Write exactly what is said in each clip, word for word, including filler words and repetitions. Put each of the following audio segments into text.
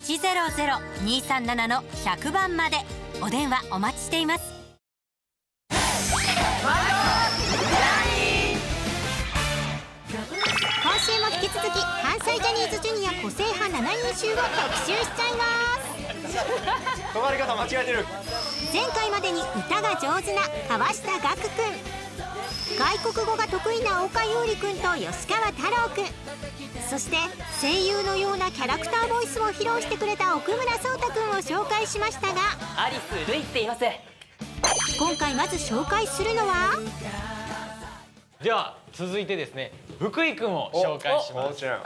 ちゼロゼロ にーさんななのひゃくばんまでお電話お待ちしています。 今週も引き続き関西ジャニーズジュニア個性派ななにん衆を特集しちゃいます。 止まり方間違えてる。 前回までに歌が上手な川下岳くん、外国語が得意な岡優里くんと吉川太郎くん、そして声優のようなキャラクターボイスを披露してくれた奥村壮太くんを紹介しましたが、 アリスルイって言います。 今回まず紹介するのは、 では続いてですね、福井くんを紹介します。はい、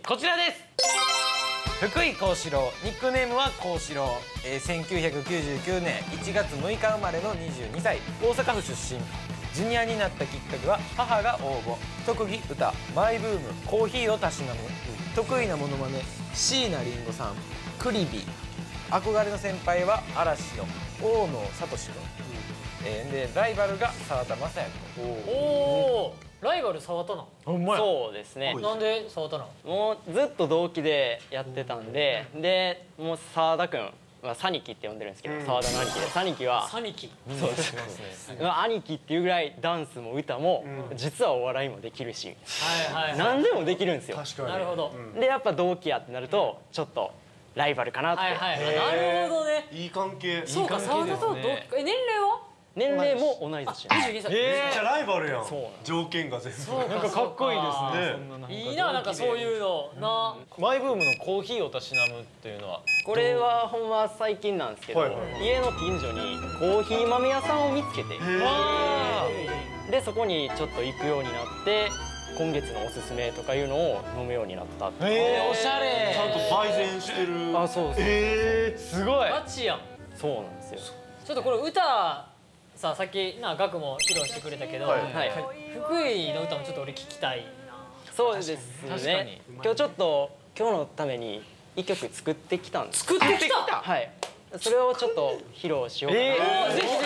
こちらです。福井幸四郎、ニックネームは幸四郎、えー、せんきゅうひゃくきゅうじゅうきゅうねんいちがつむいか生まれのにじゅうにさい、大阪府出身。ジュニアになったきっかけは母が応募。特技歌、マイブーム、コーヒーをたしなむ。得意なモノマネ、椎名林檎さん、クリビー。憧れの先輩は嵐の大野聡郎、えー、でライバルが沢田正也君。 おお、ライバル沢田なの？ そうですね。 なんで沢田なの？ もうずっと同期でやってたんで、でもう沢田くんはサニキって呼んでるんですけど、沢田の兄貴で、サニキはサニキ、 そうですね、兄貴っていうぐらいダンスも歌も実はお笑いもできるし、何でもできるんですよ。 なるほど。 でやっぱ同期やってなるとちょっとライバルかなって。 はいはい、なるほどね。 いい関係。 そうか、沢田と同期。え、年齢は？ 年齢も同い年。 にじゅうにさい。 めっちゃライバルやん。 そう。 条件が全部。 なんかかっこいいですね。 いいな、なんかそういうのな。 マイブームのコーヒーをたしなむっていうのは、 これはほんま最近なんですけど、家の近所にコーヒー豆屋さんを見つけて、でそこにちょっと行くようになって、今月のおすすめとかいうのを飲むようになったって。 えー、おしゃれ。 ちゃんと焙煎してる。 あ、そうそう。 ええ、 すごい。 ガチやん。 そうなんですよ。 ちょっとこれ歌さ、さっきなガクも披露してくれたけど、福井の歌もちょっと俺聞きたいな。 そうですね。今日ちょっと今日のために一曲作ってきたんです。 作ってきた。 はい。それをちょっと披露しようかな。 ぜひぜひぜひ。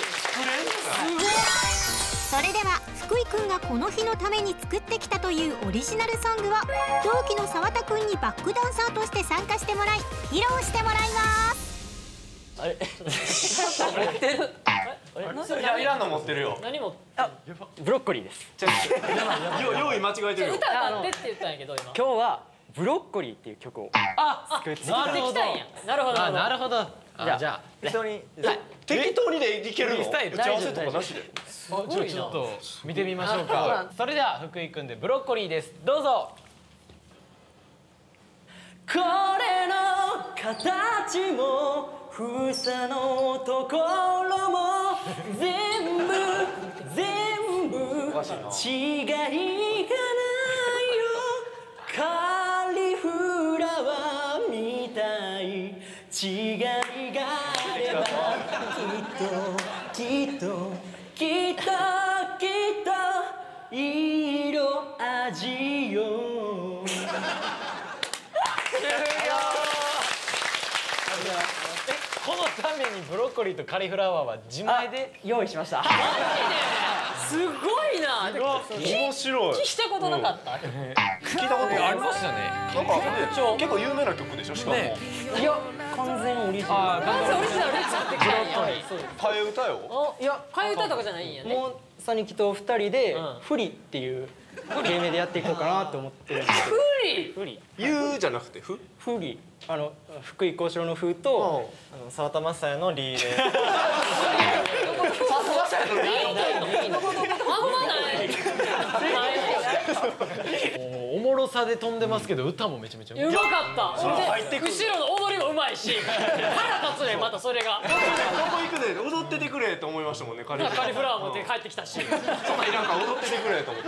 それでは福井くんがこの日のために作ってきたというオリジナルソングを同期の沢田くんにバックダンサーとして参加してもらい披露してもらいます。 あれ？持ってる。 いや、いらんの持ってるよ。 何も。 あ、ブロッコリーです。 用意間違えてるよ。 歌なんでって言ったんやけど今。 今日はブロッコリーっていう曲を作ってきた。 なるほど。なるほど。 なるほど。じゃあ適当に。 適当にでいけるの？ スタイル打ち合わせとかなしで。 ちょっと見てみましょうか。それでは福井くんでブロッコリーです。どうぞ。 これの形も房のところも全部全部違いがないよ。カリフラワーみたい違いがあればきっときっときっときっと色味よ。 このためにブロッコリーとカリフラワーは自前で用意しました。 すごいな。 面白い。 聞いたことなかった。 聞いたことありましたね。 なんか結構有名な曲でしょ。しかも。いや完全オリジナル。 完全オリジナルで作ってきたんや。 替え歌よ。 いや替え歌とかじゃないんやね。 もうサニキと二人でフリっていう芸名でやっていこうかなと思ってるんですけど。 フリ？ フリ。 言うじゃなくてふ？ フリ。あの福井幸四郎の風と沢田正也のリーで。 沢田正也のリー。あんまない。 おもろさで飛んでますけど歌もめちゃめちゃうまかった。後ろの踊りもうまいし、腹立つねまたそれが。 どこ行くね、踊っててくれと思いましたもんね。カリフラワー持って帰ってきたし、そんなんいらんから踊っててくれと思って。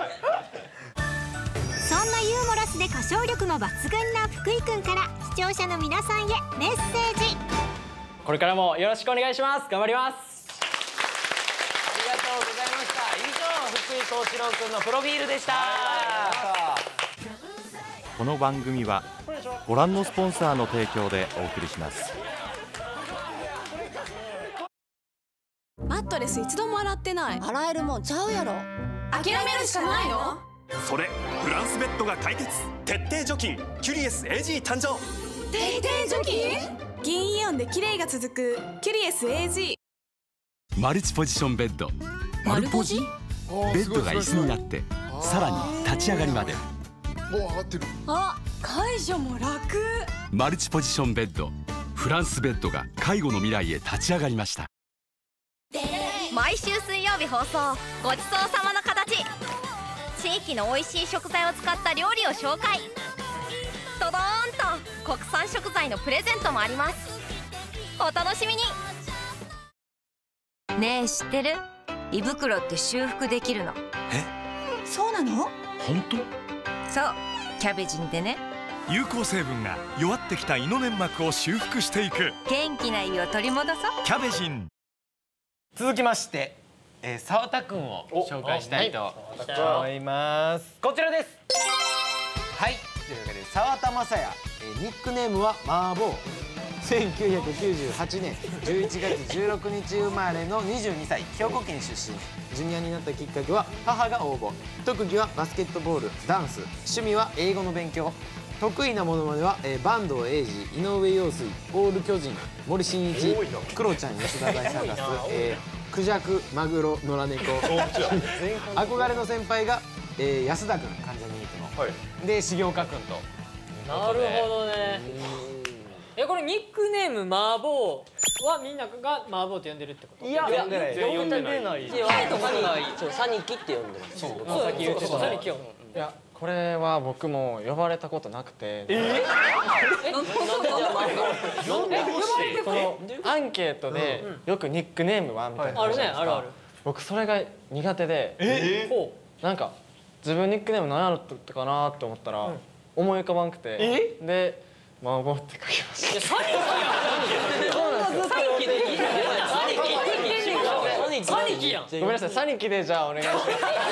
そんなユーモラスで歌唱力も抜群な福井くんから視聴者の皆さんへメッセージ。 これからもよろしくお願いします。頑張ります。 ありがとうございました。以上福井幸四郎くんのプロフィールでした。 この番組はご覧のスポンサーの提供でお送りします。 マットレス一度も洗ってない。洗えるもんちゃうやろ。諦めるしかないの。 それフランスベッドが解決。徹底除菌キュリエス エージー 誕生。 テイテイ除菌？銀イオンで綺麗が続くキュリエス エージー。 マルチポジションベッド。マルポジ？ベッドが椅子になってさらに立ち上がりまで。もう上がってる。 あ、介助も楽。 マルチポジションベッド。フランスベッドが介護の未来へ立ち上がりました。 毎週水曜日放送、ごちそうさまの形。地域の美味しい食材を使った料理を紹介。ドドーンと国産食材のプレゼントもあります。お楽しみに。 ねえ知ってる？胃袋って修復できるの。 え、そうなの？ 本当？ そう、キャベジンでね。 有効成分が弱ってきた胃の粘膜を修復していく。 元気な胃を取り戻そう。 キャベジン。 続きまして、えー、澤田くんを紹介したいと思います。こちらです。はい、というわけで澤田雅也、えー、ニックネームは麻婆。せんきゅうひゃくきゅうじゅうはちねんじゅういちがつじゅうろくにち生まれのにじゅうにさい、兵庫県出身。ジュニアになったきっかけは母が応募。特技はバスケットボール、ダンス。趣味は英語の勉強。得意なものまでは、えー、坂東英二、井上陽水、オール巨人、森進一、クロちゃん、吉田大サーカス、えー、クジャク、マグロ、野良猫。憧れの先輩が、えー、安田君、関ジャニ∞の、はい、で重岡君と。 なるほどね。え、これニックネーム麻婆はみんなが麻婆と呼んでるってこと？ いや、 呼んでない。 呼んでない。いや、サニキって呼んでる。 そう、さっき言ってたサニキを。 いや、これは僕も呼ばれたことなくて。ええ？ このアンケートでよくニックネームはみたいな。 あるね、あるある。 僕それが苦手で。 え？ なんか自分ニックネーム何やろったかなって思ったら思い浮かばんくて。で。麻婆って書きました。いや、サニキやん。そうなんですよ。サニキでいい。 サニキやん。 ごめんなさい、サニキでじゃあお願いします。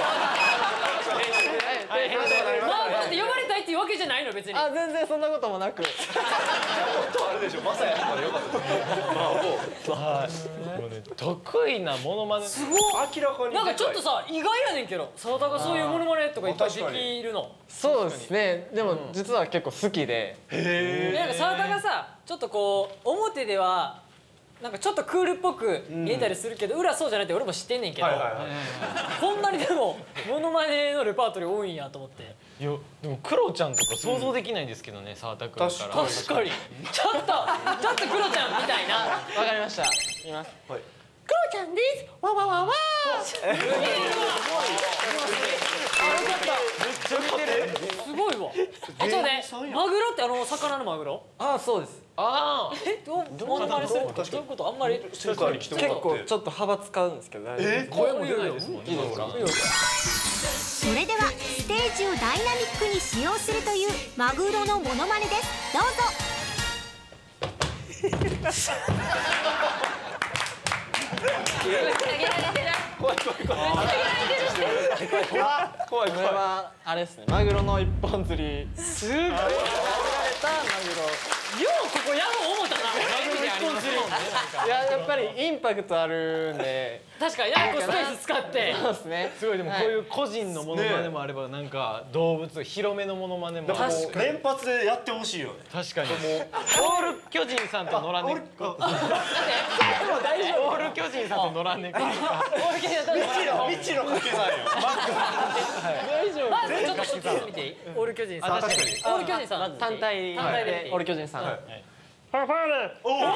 麻婆って呼ばれたいっていうわけじゃないの別に。 あ、全然そんなこともなく。 あるでしょ。まさやからよかった。 はい。もうね、得意なモノマネ。 すごい。明らかに。なんかちょっとさ、意外やねんけど、澤田がそういうモノマネとかいっぱいできるの。 そうですね。でも実は結構好きで。 へえ。なんか澤田がさ、ちょっとこう表ではなんかちょっとクールっぽく見えたりするけど、裏そうじゃないって俺も知ってんねんけど、こんなにでもモノマネのレパートリー多いんやと思って。 いや、でもクロちゃんとか想像できないんですけどね、澤田君から。 確かに。ちょっとちょっとクロちゃんみたいな。 わかりました。います。 クロちゃんです。わわわわ。すげえわ。めっちゃ似てる。すごいわ。え、そうね。マグロってあの魚のマグロ？ ああ、そうです。 ああ。え、どうモノマネするの？どういうこと？あんまり。 結構ちょっと幅使うんですけど。 え、声も出ないですもんね。いいですか？ それではステージをダイナミックに使用するというマグロのモノマネです。どうぞ。 怖い怖い怖い。 怖い。これはあれですね。マグロの一本釣り。 すごい。やられたマグロ。ようここやろう思ったな。マグロ一本釣り。 いや、やっぱりインパクトあるんで。 確かになんかスペース使って。 そうですね。 すごい。でもこういう個人のモノマネもあれば、なんか動物広めのモノマネも。 確かに連発でやってほしいよね。 確かに。オール巨人さんと野良猫。オール巨人さんと野良猫。 未知の掛け算よ。 大丈夫。まずちょっと一つ見ていい？オール巨人さん。 確かに。 オール巨人さん。 単体でオール巨人さん。 ファンファーレ。おお。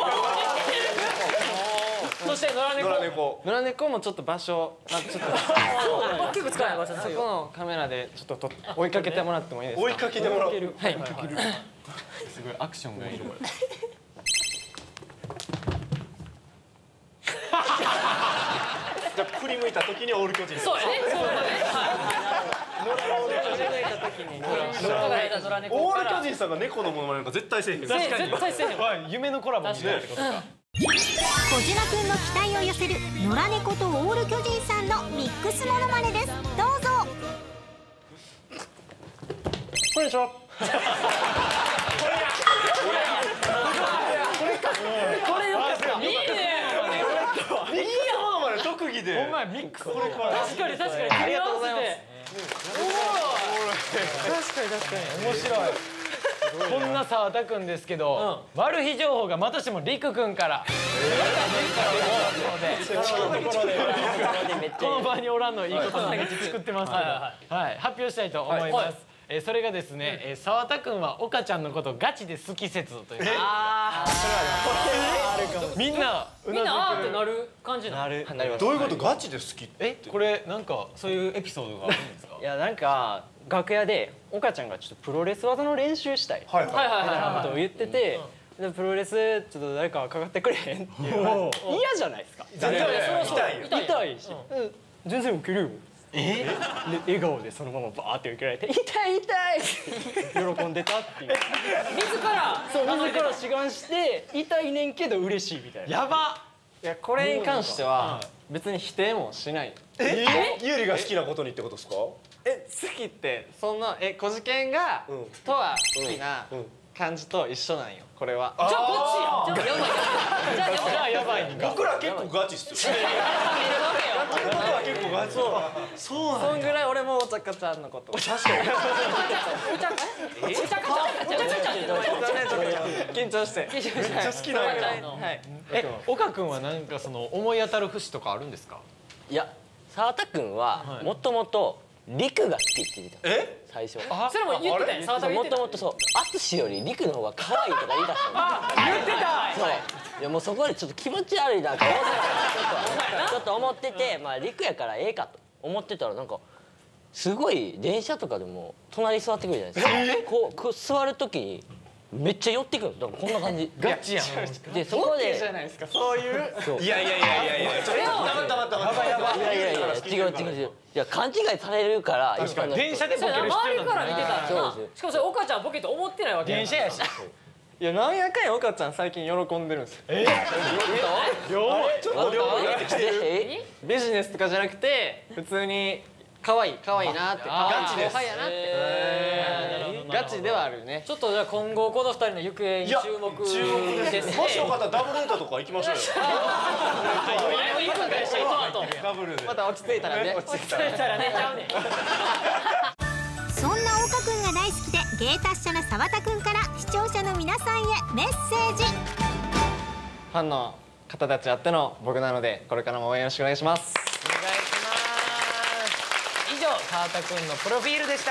そして野良猫。 野良猫。 野良猫もちょっと場所、ちょっと結構使えない場所。 そこのカメラでちょっと追いかけてもらってもいいですか？ 追いかけてもらう。はい。 すごいアクションがいる。 じゃあ振り向いた時にオール巨人。 そうやね。そうやね。 オール巨人さんが猫のものまねなんか絶対せえへん。 確かに絶対せえへん。 夢のコラボみたいなってことか。 小島くんの期待を寄せる野良猫とオール巨人さんのミックスモノマネです。どうぞ。 こんにちは。 これよかった。いいね。 いいものまね特技で。 お前ミックス。これ確かに確かに。 ありがとうございます。 おもろい。 確かに確かに面白い。 こんな澤田くんですけど、マル秘情報がまたしてもりくくんから。この場におらんのいいことだけ作ってますけど、はい、発表したいと思います。えそれがですね、え澤田くんは岡ちゃんのことガチで好き説という。ああ、それはみんなみんなあーってなる感じなる。 どういうことガチで好き？ え、これなんかそういうエピソードがあるんですか？ いやなんか楽屋で岡ちゃんがちょっとプロレス技の練習したいみたいなことを言ってて、プロレスちょっと誰かかかってくれへんっていう嫌じゃないですか。 痛いよ。 痛いし、全然受けるよ。え？で笑顔でそのままバーって受けられて痛い痛いって喜んでたっていう。 自らそう自ら志願して痛いねんけど嬉しいみたいな。 やば。 いやこれに関しては別に否定もしない。 え？ゆりが好きなことにってことですか？ え、好きってそんなえ小事件がとは好きな感じと一緒なんよこれは。 じゃあガチやん。 じゃあやばい。 僕ら結構ガチっすよ。僕ら結構ガチ。 そうそんぐらい俺もおちゃかちゃんのこと確かに緊張してめっちゃ好きなんや。 え、岡くんはなんかその思い当たる節とかあるんですか？ いや、澤田くんはもともとリクが好きって言ってた。え？最初。 それも言ってたよ。澤田が言ってた。 もともとそう、淳よりリクの方が可愛いとか言い出したの。 言ってた。 そう。いやもうそこでちょっと気持ち悪いなと思ってた。ちょっと思ってて、まあリクやからええかと思ってたらなんかすごい電車とかでも隣座ってくるじゃないですか。こうこう座る時にめっちゃ寄ってくるんです。だからこんな感じ。 ガチやん。 でそこでじゃないですか。そういう。 いやいやいやいやいや。ちょっと黙った黙った黙った。やばいいやいやいや違う違う違う。いや勘違いされるから確かに電車でボケる必要周りから見てたらな。 そうです。 しかもそれ岡ちゃんボケと思ってないわけ。 電車やし。 いやなんやかんや岡ちゃん最近喜んでるんですよ。 え？両方ちょっと両方やってきてる。 ビジネスとかじゃなくて普通に可愛い可愛いなってガチです。 後輩やなってガチではあるね。 ちょっとじゃあ今後この二人の行方に注目注目ですね。もしよかったらダブルデートとか行きましょうよ。ダブルで。 また落ち着いたらね。 落ち着いたらねちゃうね。 そんな岡くんが大好きで芸達者な澤田くんから視聴者の皆さんへメッセージ。 ファンの方たちあっての僕なのでこれからも応援よろしくお願いします。 お願いします。以上澤田くんのプロフィールでした。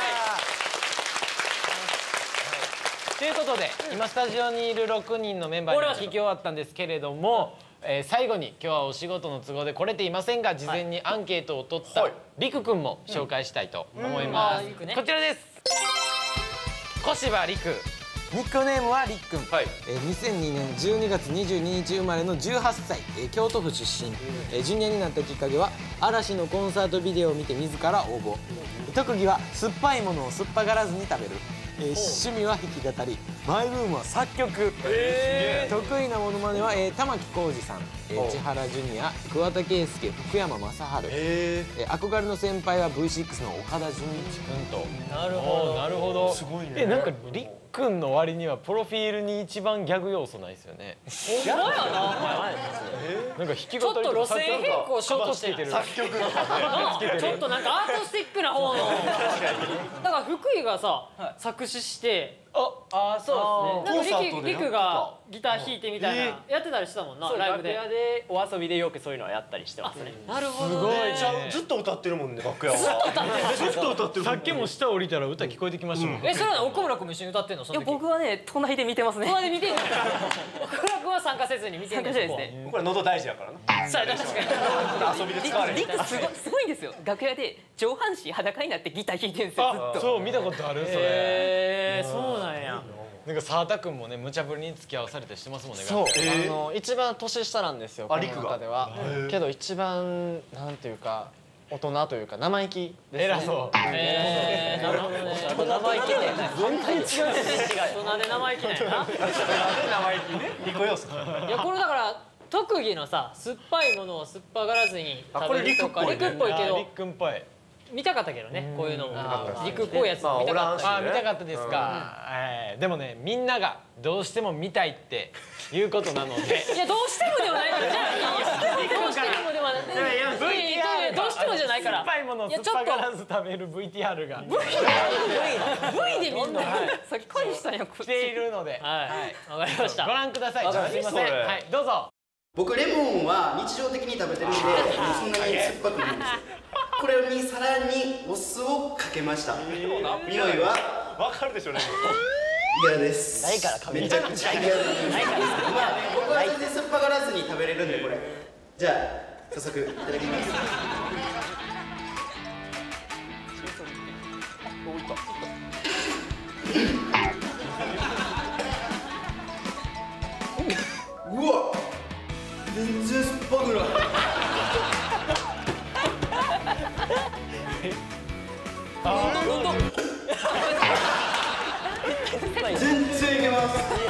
ということで今スタジオにいるろくにんのメンバーに聞き終わったんですけれども、えー、最後に今日はお仕事の都合で来れていませんが事前にアンケートを取ったりくくんも紹介したいと思います。こちらです。小柴りく、ニックネームはりっくん、はい、えー、にせんにねんじゅうにがつにじゅうににち生まれのじゅうはっさい、えー、京都府出身、えー、ジュニアになったきっかけは嵐のコンサートビデオを見て自ら応募。特技は酸っぱいものを酸っぱがらずに食べる。えー、趣味は弾き語り、マイブームは作曲、えー、得意なモノマネは、えー、玉置浩二さん、えー、千原ジュニア、桑田佳祐、福山雅治、えー、憧れの先輩は ブイシックス の岡田准一君と。なるほどなるほど。すごいね。え、なんかりっくんの割にはプロフィールに一番ギャグ要素ないですよね。 ほんまやな。 なんか弾き語りとかちょっと路線変更しようとしてる。 作曲ちょっとなんかアートスティックな方の。だから福井がさ作詞して。 あ、あ、そうですね。 なんかリクがギター弾いてみたいなやってたりしたもんな。ライブで。 楽屋でお遊びでよくそういうのはやったりしてますね。 なるほど。 すごい。ずっと歌ってるもんね。楽屋は。ずっと歌ってる。 さっきも下降りたら歌聞こえてきましたもん。 え、それは奥村君も一緒に歌ってんの？いや僕はね隣で見てますね。 隣で見てんの。奥村君は参加せずに見てんの。ですね。 僕ら喉大事やからな。 それ確かに。 遊びで使われる。 リクすごすごいんですよ。楽屋で上半身裸になってギター弾いてるんですよ。ずっと。 そう見たことあるそれ。 へえ、そうなんや。 なんか澤田くんもね無茶ぶりに付き合わされてしてますもんね。 そう、あの一番年下なんですよこの中では。けど一番なんていうか大人というか生意気ですね。 偉そう。 へえ、なるほどね。 生意気って全然違う。 大人で生意気なんやな。 生意気ね。二個要素。 いやこれだから特技のさ酸っぱいものを酸っぱがらずに食べるとかリクっぽいけど。 りっくんっぽい。 見たかったけどね、こういうのも陸っぽいやつも見たかったし。 あ、見たかったですか。でもね、みんながどうしても見たいっていうことなので。 いや、どうしてもではないから、じゃあいいよ。どうしてもではない。どうしてもじゃないから。 酸っぱいものを酸っぱがらず食べる ブイティーアール がブイ で見んの。 さっき返したんやこっち。 しているので、 はい。わかりました。 ご覧ください。すみません。はい、どうぞ。 僕レモンは日常的に食べてるんで、そんなに酸っぱくないんですよ。これにさらにお酢をかけました。匂いはわかるでしょうね。 嫌です。めちゃくちゃ嫌です。まあ僕は全然酸っぱがらずに食べれるんでこれ。じゃあ早速いただきます。うわ、全然酸っぱくない。全然いけます。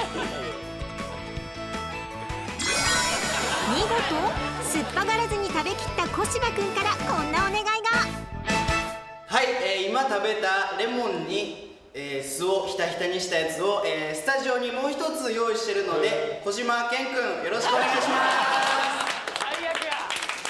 見事酸っぱがらずに食べきった小柴くんからこんなお願いが。 はい、えー、今食べたレモンに、えー、酢をひたひたにしたやつを、えー、スタジオにもう一つ用意してるので、小島健くんよろしくお願いします。 最悪や。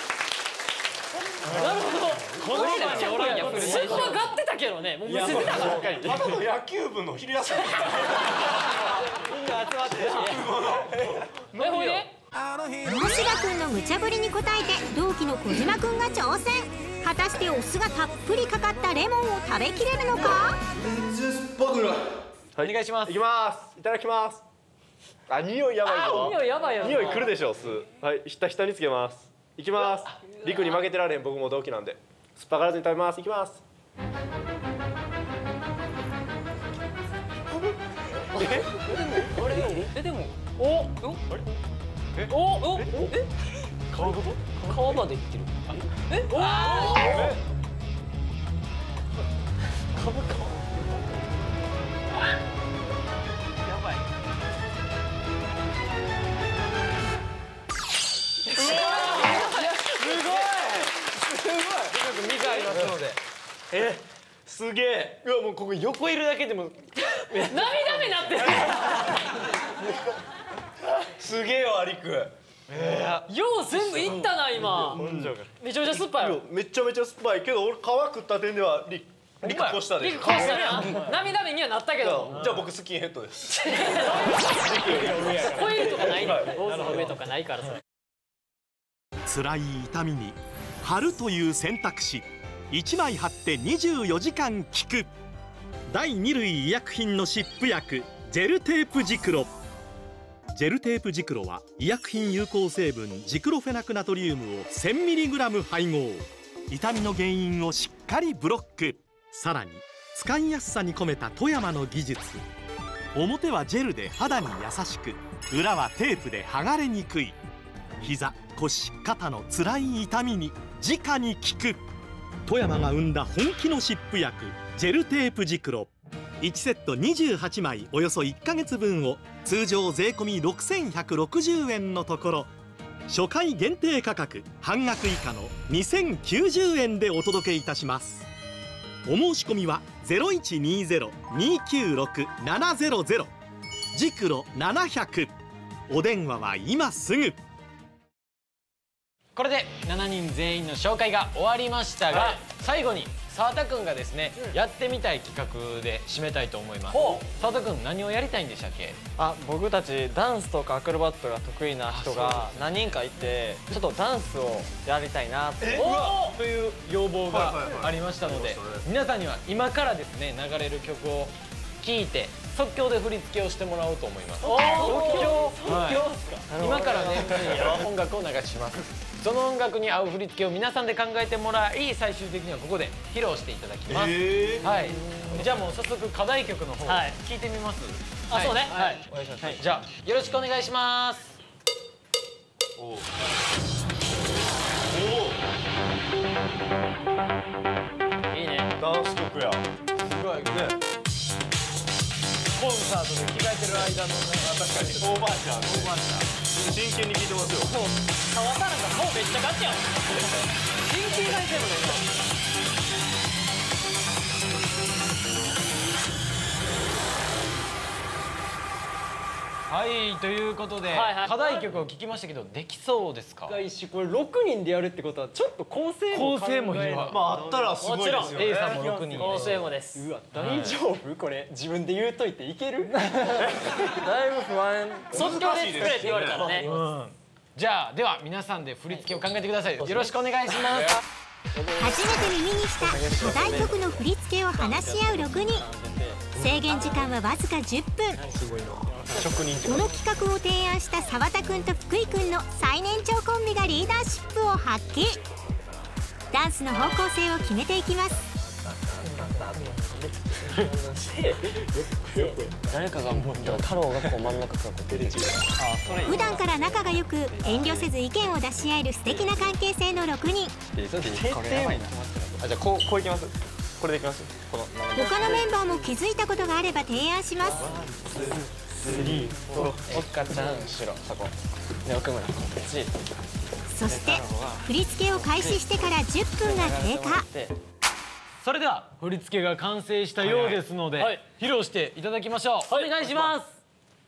なるほど。この人におらんや。酸っぱがってたけどね。もうむせてたから。 ただの野球部の昼休み。 みんな集まって。 え、ほいで？ 小柴くんの無茶ぶりに応えて同期の小島くんが挑戦。果たしてお酢がたっぷりかかったレモンを食べきれるのか。 全然酸っぱくない。 お願いします。 いきます。いただきます。あ、匂いやばいぞ。 匂いやばいよ。 匂いくるでしょ、酢。はい、ひたひたにつけます。いきます。リクに負けてられへん、僕も同期なんで。酸っぱがらずに食べます。いきます。 え？えでもおおえおおえ皮ごと？ 皮までいってる。えおおやばい。 すごい。水ありますので。 え、すげえ。 うわ、もうここ横いるだけでも涙目なってる。 すげえわ、リク。 よう全部いったな今。めちゃめちゃ酸っぱい。 めちゃめちゃ酸っぱいけど、俺皮食った点ではリクリク越したで。 リク越したな。涙目にはなったけど。 じゃあ僕スキンヘッドです。 超えるとかないね。坊主の上とかないからそれ。 辛い痛みに貼るという選択肢。いちまい貼ってにじゅうよじかん効くだいに類医薬品の湿布薬ジェルテープジクロ。ジェルテープジクロは医薬品有効成分ジクロフェナクナトリウムを せんミリグラム 配合。痛みの原因をしっかりブロック。さらに使いやすさに込めた富山の技術。表はジェルで肌に優しく、裏はテープで剥がれにくい。膝腰肩の辛い痛みに直に効く。富山が生んだ本気の湿布薬ジェルテープジクロ。いちセットにじゅうはちまいおよそいっかげつぶんを通常税込みろくせんひゃくろくじゅうえんのところ、初回限定価格半額以下のにせんきゅうじゅうえんでお届けいたします。お申し込みはゼロいちにゼロ にきゅうろく ななゼロゼロジクロななひゃく。お電話は今すぐ。 これでしちにん全員の紹介が終わりましたが、はい、最後に澤田くんがですね、うん、やってみたい企画で締めたいと思います。澤田くん何をやりたいんでしたっけ？ あ、僕たちダンスとかアクロバットが得意な人が何人かいて、ちょっとダンスをやりたいなってという要望がありましたので、皆さんには今からですね流れる曲を聴いて即興で振り付けをしてもらおうと思います。即興？即興ですか？今からね音楽を流します。その音楽に合う振り付けを皆さんで考えてもらい、最終的にはここで披露していただきます。はい。じゃあもう早速課題曲の方聴いてみます。 あ、そうね。はい。 お願いします。じゃあよろしくお願いします。おお。 いいね。 ダンス曲や。 すごいね。コンサートで着替えてる間のね、 確かにオーバーチャー、オーバーチャー。真剣に聴いてますよ。 そう、川田なんか顔めっちゃガチやん。真剣に書いてるのね。 ははいということで課題曲を聞きましたけどできそうですか？ これろくにんでやるってことはちょっと構成も構成もいいわ。 まああったらすごいですよね。 A さんもろくにん構成もです。 うわ大丈夫これ自分で言うといていける？だいぶ不安。 即興で作れって言われたらね。 じゃあでは皆さんで振り付けを考えてください。よろしくお願いします。 初めて耳にした課題曲の振り付けを話し合うろくにん。制限時間はわずかじゅっぷん。この企画を提案した澤田くんと福井くんの最年長コンビがリーダーシップを発揮。ダンスの方向性を決めていきます。 誰かがもう太郎がこう真ん中からこう出てくる。 普段から仲が良く遠慮せず意見を出し合える素敵な関係性のろくにん。 これやばいな。あじゃあこうこういきます。これでいきます。この他のメンバーも気づいたことがあれば提案します。 スリー、フォー、おっかちゃん後ろそこ。で奥村こっち。 そして振り付けを開始してからじゅっぷんが経過。 それでは振り付けが完成したようですので、はい、披露していただきましょう。お願いします。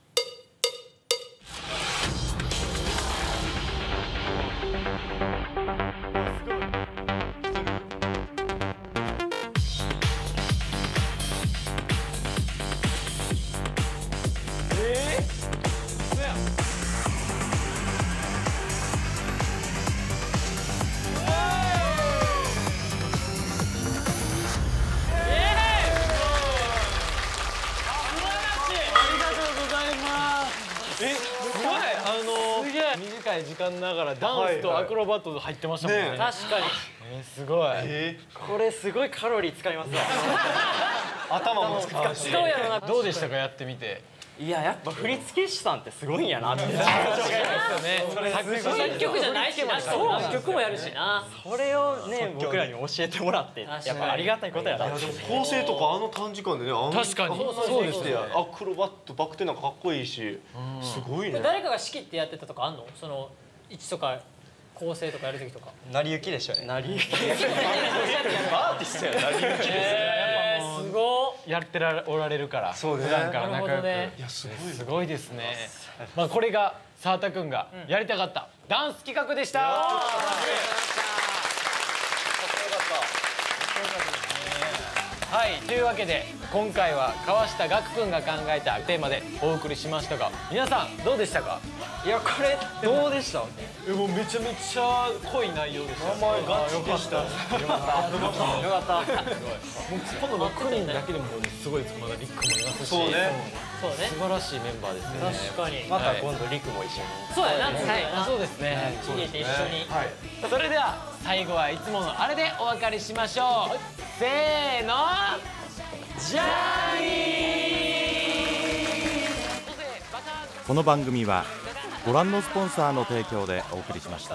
短い時間ながらダンスとアクロバット入ってましたもんね。 確かに。 えすごい。 これすごいカロリー使いますわ。 頭も使うし。 どうでしたかやってみて？ いややっぱ振付師さんってすごいんやなって。 作曲じゃないしな。そう曲もやるしな。 それをね僕らに教えてもらってやっぱありがたいことやな。 構成とかあの短時間でね、あん確かにそうですね。アクロバットバク転なんかかっこいいし、すごいね。 誰かが仕切ってやってたとかあんの？その位置とか構成とかやる時とか。 成り行きでしょうね。成り行き。 アーティストや成り行きですね。 すごい。やってらおられるから。そうですね。普段から仲良く。いやすごい。すごいですね。まあこれが澤田くんがやりたかったダンス企画でした。はい、というわけで今回は川下岳くんが考えたテーマでお送りしましたが、皆さんどうでしたか？ いやこれどうでした？ えもうめちゃめちゃ濃い内容でした。名前ガチでした。よかった。よかった。もうこのろくにんだけでもすごいです。まだリックもいますし。そうね。そうね。素晴らしいメンバーですね。 確かに。 また今度リクも一緒に。 そうやな。 はい。そうですね。 入れて一緒に。 はい。それでは最後はいつものあれでお別れしましょう。せーの。ジャーニー。 この番組はご覧のスポンサーの提供でお送りしました。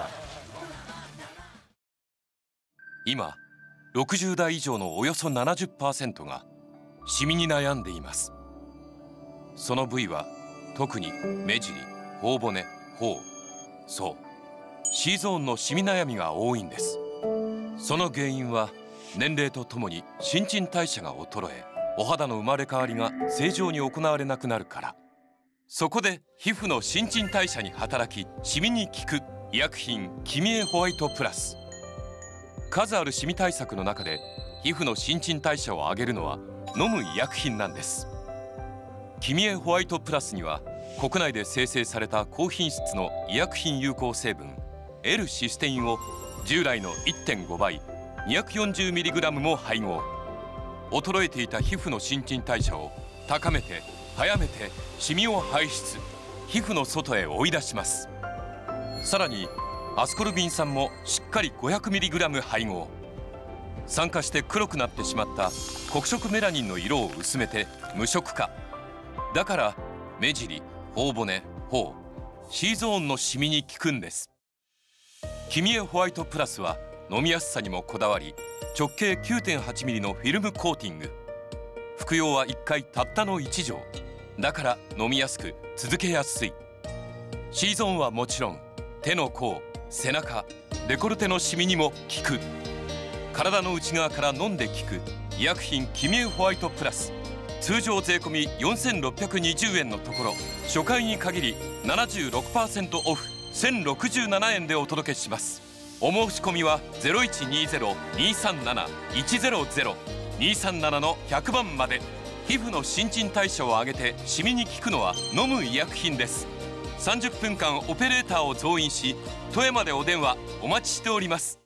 今ろくじゅう代以上のおよそ ななじゅっパーセント がシミに悩んでいます。その部位は特に目尻、頬骨、頬、そう C ゾーンのシミ悩みが多いんです。その原因は年齢とともに新陳代謝が衰え、お肌の生まれ変わりが正常に行われなくなるから。そこで皮膚の新陳代謝に働きシミに効く医薬品キミエホワイトプラス。数あるシミ対策の中で皮膚の新陳代謝を上げるのは飲む医薬品なんです。キミエホワイトプラスには国内で生成された高品質の医薬品有効成分 L システインを従来の いってんご 倍 にひゃくよんじゅうミリグラム も配合。衰えていた皮膚の新陳代謝を高めて早めてシミを排出、皮膚の外へ追い出します。さらにアスコルビン酸もしっかり ごひゃくミリグラム 配合。酸化して黒くなってしまった黒色メラニンの色を薄めて無色化。だから目尻、頬骨、頬、C ゾーンのシミに効くんです。キミエホワイトプラスは飲みやすさにもこだわり、直径 きゅうてんはちミリのフィルムコーティング。服用はいっかいたったのいち錠。だから飲みやすく続けやすい。 C ゾーンはもちろん手の甲、背中、デコルテのシミにも効く。体の内側から飲んで効く医薬品キミエホワイトプラス。 通常税込みよんせんろっぴゃくにじゅうえんのところ、初回に限り ななじゅうろくパーセント オフせんろくじゅうななえんでお届けします。お申し込みは ゼロいちにゼロ にさんなな いちゼロゼロ にさんななのひゃくばんまで。皮膚の新陳代謝を上げてシミに効くのは飲む医薬品です。さんじゅっぷんかんオペレーターを増員し、富山でお電話お待ちしております。